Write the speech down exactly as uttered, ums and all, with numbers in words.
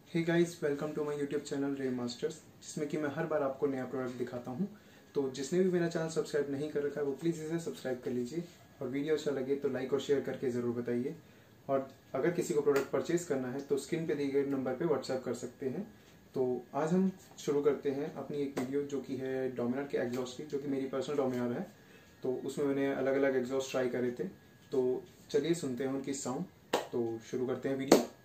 Hey guys, welcome to my YouTube channel Ray Masters, जिसमें कि मैं हर बार आपको नया प्रोडक्ट दिखाता हूं। तो जिसने भी मेरा चैनल सब्सक्राइब नहीं कर रखा है वो प्लीज़ इसे सब्सक्राइब कर लीजिए और वीडियो अच्छा लगे तो लाइक और शेयर करके ज़रूर बताइए। और अगर किसी को प्रोडक्ट परचेज करना है तो स्क्रीन पे दिए गए नंबर पे व्हाट्सएप कर सकते हैं। तो आज हम शुरू करते हैं अपनी एक वीडियो जो कि है डोमिनार के एग्जॉस्ट की, जो कि मेरी पर्सनल डोमिनार है। तो उसमें मैंने अलग अलग एग्जॉस्ट ट्राई करे थे। तो चलिए सुनते हैं उनकी साउंड। तो शुरू करते हैं वीडियो।